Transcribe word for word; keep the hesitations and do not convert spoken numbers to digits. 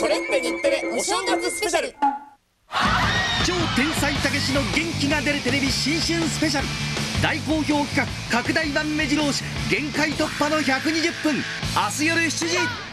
それって日テレお正月スペシャル。 超天才たけしの元気が出るテレビ新春スペシャル、大好評企画拡大版目白押し限界突破のひゃくにじゅっぷん、明日夜しちじ。